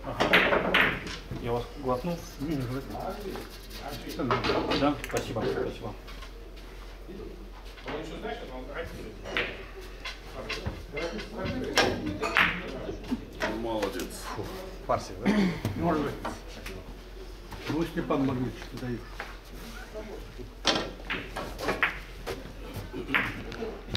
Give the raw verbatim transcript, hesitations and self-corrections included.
Ага. Я вас глотнул? Да, спасибо, спасибо. Молодец. Фу, фарсик, да? Может быть. Ну, Степан Магнитович, ты даешь.